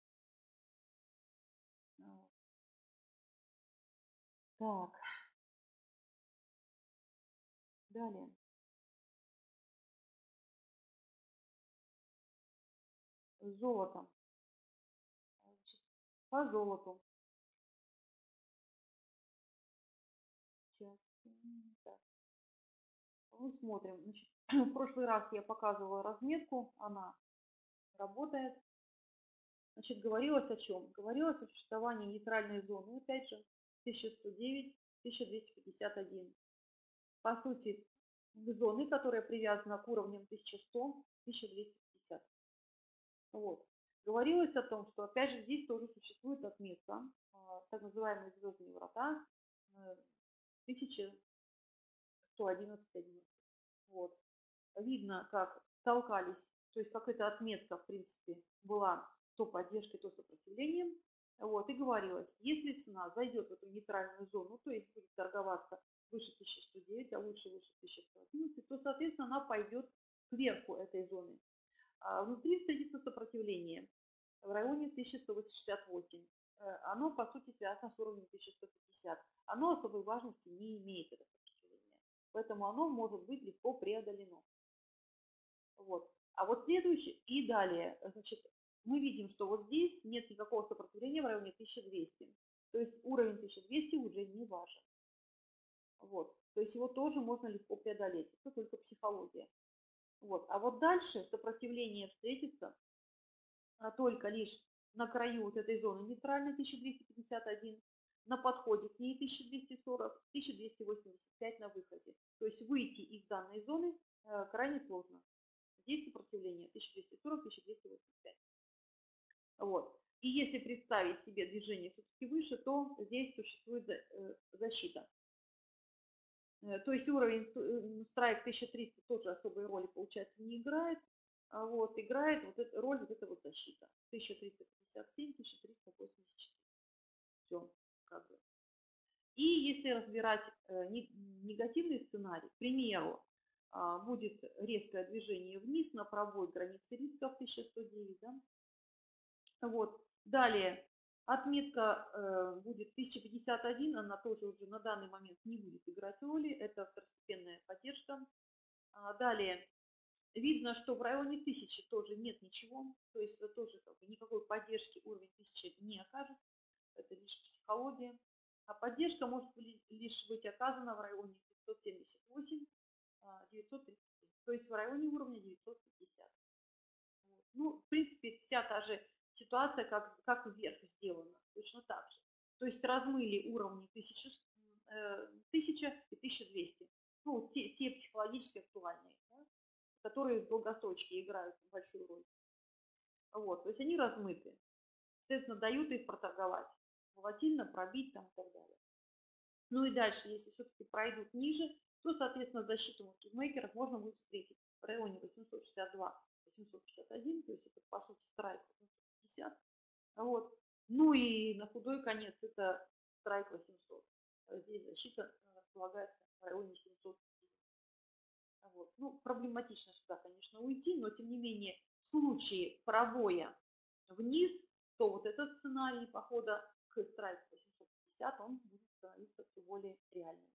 Так. Далее. Золото. Значит, по золоту. Сейчас. Так. Мы смотрим. Значит, в прошлый раз я показывала разметку. Она работает. Значит, говорилось о чем? Говорилось о существовании нейтральной зоны, опять же, 1109-1251. По сути, зоны, которая привязана к уровням 1100-1250. Вот. Говорилось о том, что, опять же, здесь тоже существует отметка, так называемые звездные врата 1111. Вот. Видно, как толкались, то есть как эта отметка, в принципе, была то поддержкой, то сопротивлением. Вот, и говорилось, если цена зайдет в эту нейтральную зону, то есть будет торговаться выше 1109, а лучше выше 1111, то, соответственно, она пойдет кверху этой зоны. А внутри встретится сопротивление в районе 1168. Оно, по сути, связано с уровнем 1150. Оно особой важности не имеет, это сопротивление. Поэтому оно может быть легко преодолено. Вот. А вот следующий и далее, значит, мы видим, что вот здесь нет никакого сопротивления в районе 1200. То есть уровень 1200 уже не важен. Вот. То есть его тоже можно легко преодолеть. Это только психология. Вот. А вот дальше сопротивление встретится только лишь на краю вот этой зоны нейтральной 1251, на подходе к ней 1240, 1285 на выходе. То есть выйти из данной зоны крайне сложно. Здесь сопротивление 1240-1285. Вот. И если представить себе движение все-таки выше, то здесь существует защита. То есть уровень страйк 1300 тоже особой роли, получается, не играет. Вот, играет вот эта роль, вот эта вот защита. 1357, 1384. Все, как бы. И если разбирать негативный сценарий, к примеру, будет резкое движение вниз на пробой границы риска в 1109, да? Вот. Далее отметка будет 1051, она тоже уже на данный момент не будет играть роли, это второстепенная поддержка. Далее видно, что в районе 1000 тоже нет ничего, то есть это тоже как бы никакой поддержки уровень 1000 не окажет, это лишь психология. А поддержка может лишь быть оказана в районе 578, 933, то есть в районе уровня 950. Вот. Ну, в принципе, вся та же ситуация, как вверх сделана, точно так же. То есть размыли уровни 1000 и 1200. Ну, те психологически актуальные, да, которые в долгосрочке играют большую роль. Вот, то есть они размыты. Соответственно, дают их проторговать. Волатильно, пробить там и так далее. Ну и дальше, если все-таки пройдут ниже, то, соответственно, защиту маркетмейкеров можно будет встретить в районе 862-851, то есть это, по сути, страйк 850. Вот. Ну и на худой конец это страйк 800. Здесь защита располагается в районе 700. Вот. Ну, проблематично сюда, конечно, уйти, но тем не менее, в случае пробоя вниз, то вот этот сценарий похода к страйку 850, он будет становиться все более реальным.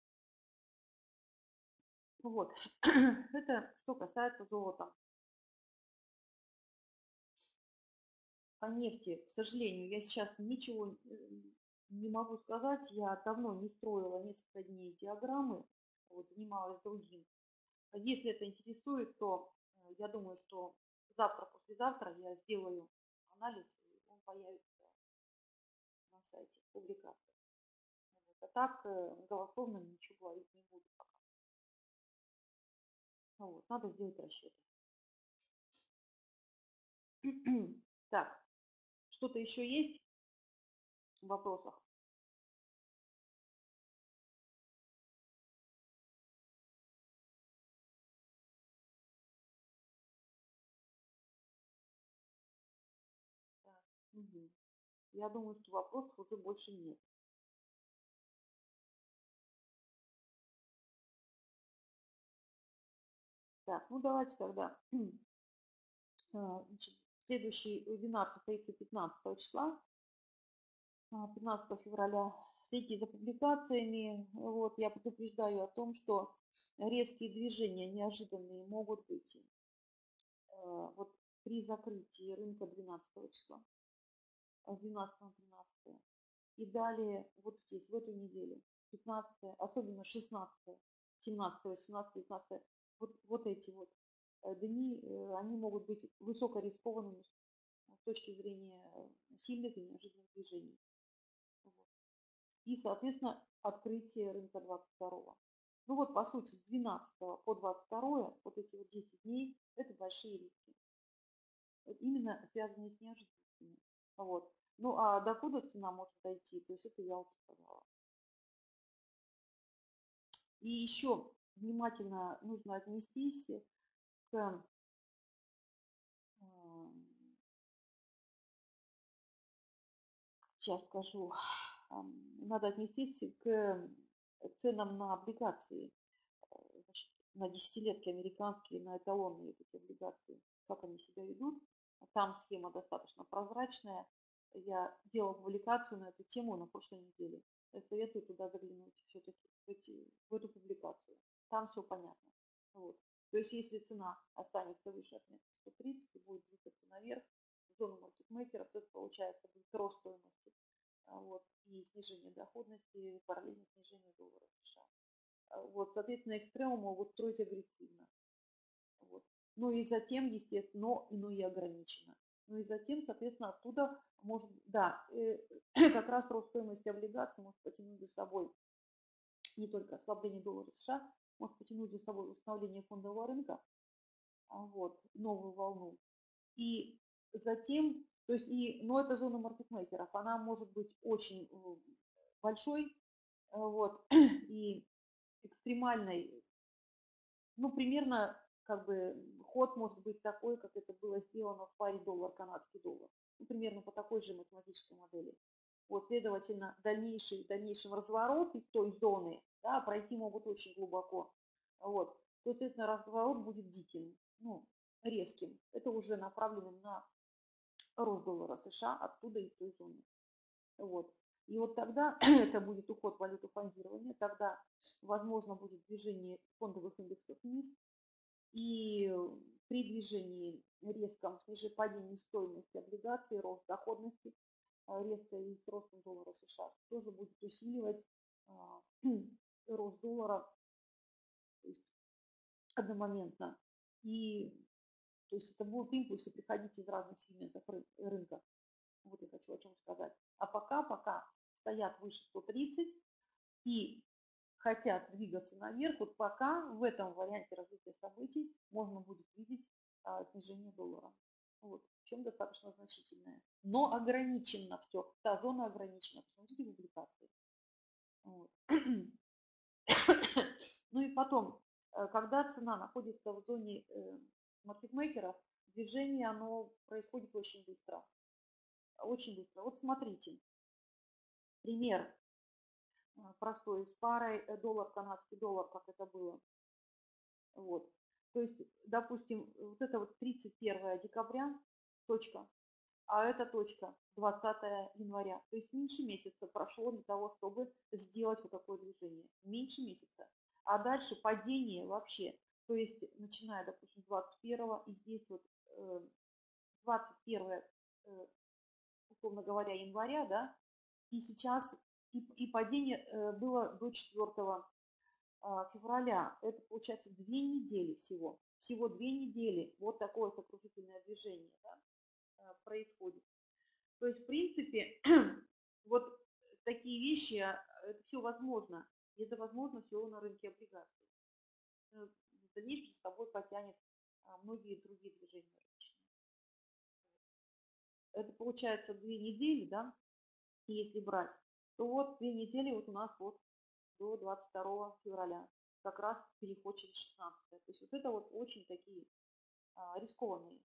Вот. Это что касается золота. По нефти, к сожалению, я сейчас ничего не могу сказать. Я давно не строила несколько дней диаграммы, вот, занималась другим. Если это интересует, то я думаю, что завтра-послезавтра я сделаю анализ, и он появится на сайте публикации. Вот. А так голословно ничего говорить не буду пока. Вот. Надо сделать расчеты. Так, что-то еще есть в вопросах? Так. Угу. Я думаю, что вопросов уже больше нет. Так, ну давайте тогда. Значит, следующий вебинар состоится 15 числа, 15 февраля. следите за публикациями. Вот, я предупреждаю о том, что резкие движения неожиданные могут быть вот при закрытии рынка 12 числа, с 12 на 13. И далее вот здесь, в эту неделю, 15, особенно 16, 17, 18, 19, вот эти вот дни, они могут быть высокорискованными с точки зрения сильных и неожиданных движений. Вот. И, соответственно, открытие рынка 22. Ну вот, по сути, с 12 по 22, вот эти вот 10 дней, это большие риски. Именно связанные с неожиданностями. Вот. Ну, а докуда цена может дойти, то есть это я уже сказала. И еще внимательно нужно отнестись к, сейчас скажу, надо отнестись к ценам на облигации, значит, на десятилетки американские, на эталонные эти облигации, как они себя ведут. Там схема достаточно прозрачная. Я делала публикацию на эту тему на прошлой неделе. Я советую туда заглянуть все-таки в эту публикацию. Там все понятно. Вот. То есть если цена останется выше отметки 130 и будет двигаться наверх, в зону маркетмейкера, то это получается будет рост стоимости вот, и снижение доходности, параллельно снижение доллара США. Вот, соответственно, экстремумы могут строить агрессивно. Вот. Ну и затем, естественно, но и ограничено. Ну и затем, соответственно, оттуда может, да, как раз рост стоимости облигаций может потянуть за собой не только ослабление доллара США, может потянуть за собой восстановление фондового рынка, вот, новую волну. И затем, то есть, но это зона маркетмейкеров, она может быть очень большой, вот, и экстремальной. Ну, примерно, как бы, ход может быть такой, как это было сделано в паре доллар-канадский доллар. Ну, примерно по такой же математической модели. Вот, следовательно, дальнейший разворот из той зоны, да, пройти могут очень глубоко. Вот, то, соответственно, разворот будет диким, ну, резким. Это уже направленным на рост доллара США оттуда из той зоны. Вот. И вот тогда это будет уход валютофондирования, тогда возможно будет движение фондовых индексов вниз, и при движении резком снижении падении стоимости облигаций, рост доходности, резко и с ростом доллара США тоже будет усиливать рост доллара, то есть одномоментно. И то есть это будут импульсы приходить из разных сегментов рынка. Вот я хочу о чем сказать. А пока стоят выше 130 и хотят двигаться наверх, вот пока в этом варианте развития событий можно будет видеть снижение доллара. Вот, причем достаточно значительное. Но ограничено все. Та зона ограничена. Посмотрите публикации. Вот. Ну и потом, когда цена находится в зоне маркетмейкеров, движение оно происходит очень быстро. Очень быстро. Вот смотрите. Пример простой с парой доллар, канадский доллар, как это было. Вот. То есть, допустим, вот это вот 31 декабря точка, а эта точка 20 января. То есть меньше месяца прошло для того, чтобы сделать вот такое движение. Меньше месяца. А дальше падение вообще. То есть, начиная, допустим, 21 и здесь вот 21, условно говоря, января, да, и сейчас и падение было до 4 февраля. Это получается 2 недели всего. Всего 2 недели вот такое сокрушительное движение, да, происходит. То есть, в принципе, вот такие вещи, это все возможно. И это возможно все на рынке облигаций. В дальнейшем с собой потянет многие другие движения рыночные. Это получается 2 недели, да, если брать, то вот 2 недели вот у нас вот до 22 февраля. Как раз переход через 16. То есть вот это вот очень такие рискованные.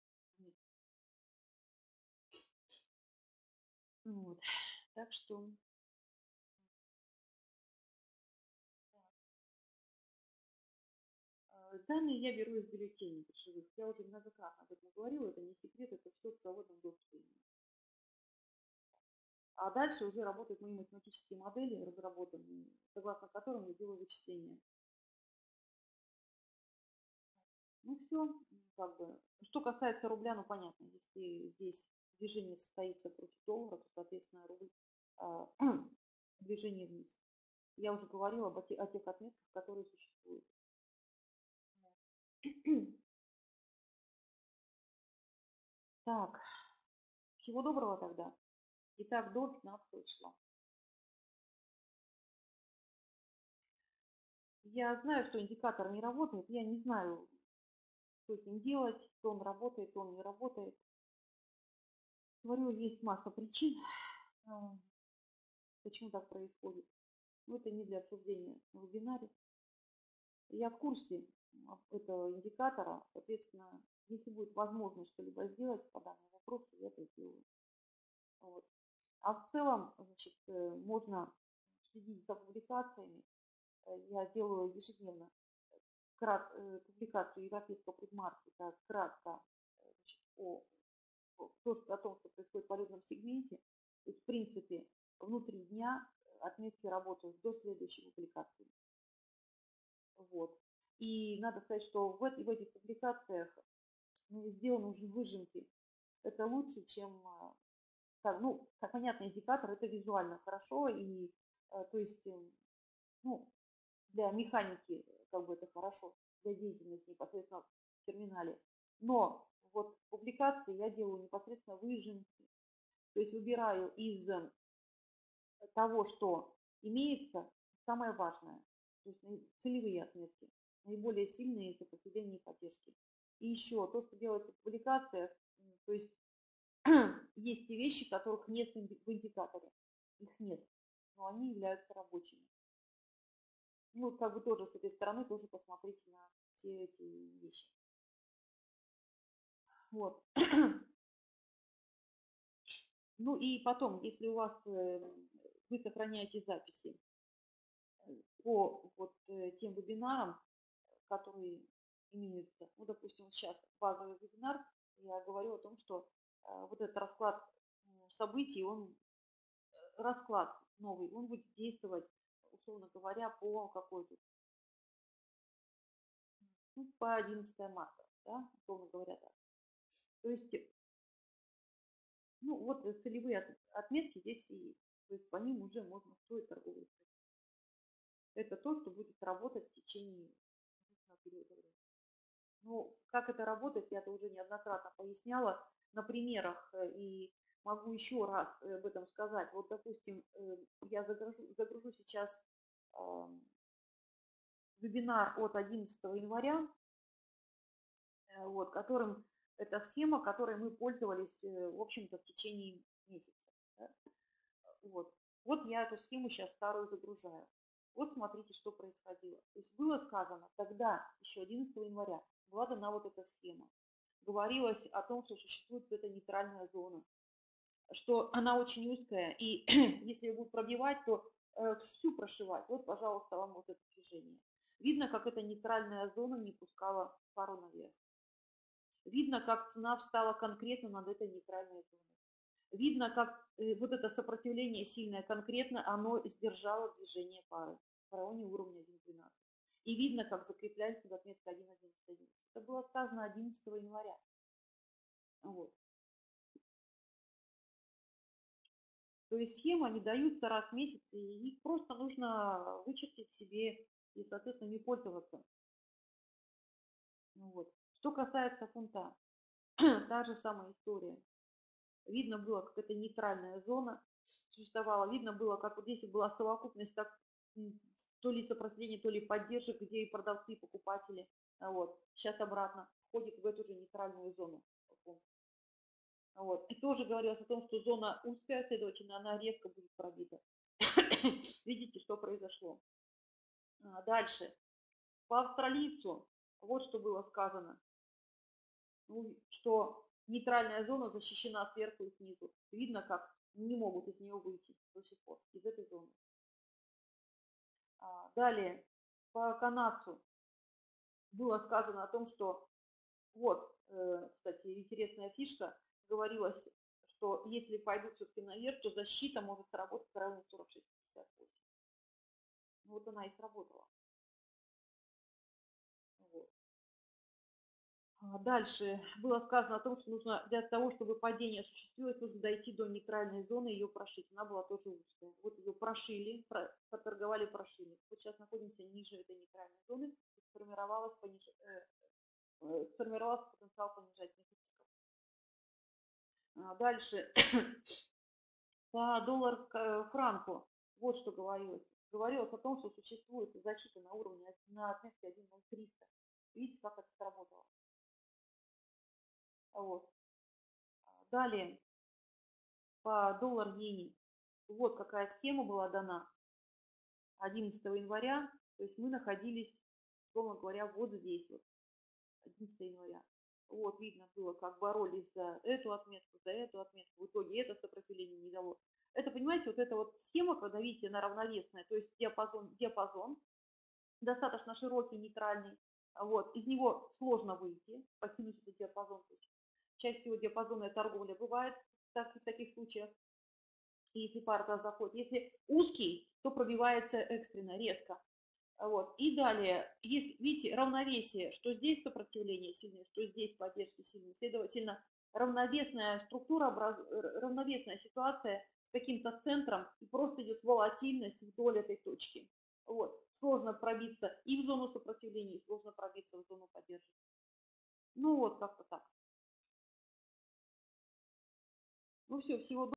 Вот. Так что данные я беру из бюллетеней биржевых. Я уже многократно об этом говорила, это не секрет, это все в свободном доступе. А дальше уже работают мои математические модели, разработанные, согласно которым я делаю вычисления. Ну все, как бы. Что касается рубля, ну понятно, если здесь движение состоится против доллара, то, соответственно, рубль движение вниз. Я уже говорила о тех отметках, которые существуют. Так, всего доброго тогда. Итак, до 15 числа. Я знаю, что индикатор не работает, я не знаю, что с ним делать, то он работает, то он не работает. Говорю, есть масса причин, почему так происходит. Но это не для обсуждения на вебинаре. Я в курсе этого индикатора, соответственно, если будет возможность что-либо сделать по данному вопросу, я это сделаю. Вот. А в целом, значит, можно следить за публикациями. Я делаю ежедневно публикацию европейского предмаркета кратко значит, о том, что происходит в валютном сегменте. То есть, в принципе, внутри дня отметки работают до следующей публикации. Вот. И надо сказать, что в этих публикациях сделаны уже выжимки. Это лучше, чем, как понятно, индикатор это визуально хорошо, и то есть, ну, для механики как бы это хорошо, для деятельности непосредственно в терминале. Но вот в публикации я делаю непосредственно выжимки, то есть выбираю из того, что имеется, самое важное, то есть целевые отметки, наиболее сильные сопротивления и поддержки. И еще то, что делается в публикациях, то есть есть те вещи, которых нет в индикаторе, их нет, но они являются рабочими. Ну, как бы тоже с этой стороны тоже посмотрите на все эти вещи. Вот. Ну и потом, если у вас вы сохраняете записи по вот тем вебинарам, которые имеются, ну, допустим, сейчас базовый вебинар, я говорю о том, что вот этот расклад событий, расклад новый, он будет действовать, условно говоря, по какой-то, ну, по 11 марта, да, условно говоря, так. То есть, ну, вот целевые отметки здесь и есть. То есть по ним уже можно строить торговую стратегию. Это то, что будет работать в течение периода времени. Ну, как это работает, я это уже неоднократно поясняла на примерах и могу еще раз об этом сказать. Вот, допустим, я загружу сейчас вебинар от 11 января, вот, которым это схема, которой мы пользовались, в общем-то, в течение месяца. Да? Вот. Вот я эту схему сейчас старую загружаю. Вот смотрите, что происходило. То есть было сказано тогда, еще 11 января, была дана вот эта схема. Говорилось о том, что существует эта нейтральная зона, что она очень узкая, и если ее будут пробивать, то всю прошивать. Вот, пожалуйста, вам вот это движение. Видно, как эта нейтральная зона не пускала пару наверх. Видно, как цена встала конкретно над этой нейтральной зоной. Видно, как вот это сопротивление сильное конкретно, оно сдержало движение пары в районе уровня 1.12. И видно, как закрепляется отметка 1.11.11. Это было сказано 11 января. Вот. То есть схемы, они даются раз в месяц, и их просто нужно вычертить себе и, соответственно, не пользоваться. Вот. Что касается фунта, та же самая история. Видно было, как это нейтральная зона существовала. Видно было, как вот здесь была совокупность то ли сопротивления, то ли поддержек, где и продавцы, и покупатели. Вот. Сейчас обратно входит в эту же нейтральную зону. Вот. И тоже говорилось о том, что зона узкая, следовательно, она резко будет пробита. Видите, что произошло. Дальше. По австралийцу вот что было сказано. Ну, что нейтральная зона защищена сверху и снизу. Видно, как не могут из нее выйти до сих пор, из этой зоны. Далее, по канадцу было сказано о том, что, вот, кстати, интересная фишка, говорилось, что если пойдут все-таки наверх, то защита может сработать в районе 46,58. Вот она и сработала. Вот. Дальше было сказано о том, что нужно для того, чтобы падение осуществилось, нужно дойти до нейтральной зоны и ее прошить. Она была тоже узкая. Вот ее прошили, поторговали, прошили. Вот сейчас находимся ниже этой нейтральной зоны, сформировался потенциал понижательных рисков. Дальше по доллар-франку вот что говорилось. Говорилось о том, что существует защита на уровне на отметке 1.0300. Видите, как это сработало? Вот. Далее по доллар-иене. Вот какая схема была дана 11 января. То есть мы находились, условно говоря, вот здесь вот, 11 января. Вот видно было, как боролись за эту отметку, за эту отметку. В итоге это сопротивление не дало. Это, понимаете, вот эта вот схема, когда, видите, она равновесная, то есть диапазон достаточно широкий, нейтральный. Вот, из него сложно выйти, покинуть этот диапазон. То есть чаще всего диапазонная торговля бывает в таких случаях, если пара туда заходит. Если узкий, то пробивается экстренно, резко. Вот. И далее, есть, видите, равновесие, что здесь сопротивление сильное, что здесь поддержки сильные. Следовательно, равновесная структура, равновесная ситуация с каким-то центром, и просто идет волатильность вдоль этой точки. Вот. Сложно пробиться и в зону сопротивления, и сложно пробиться в зону поддержки. Ну вот, как-то так. Ну все, всего доброго.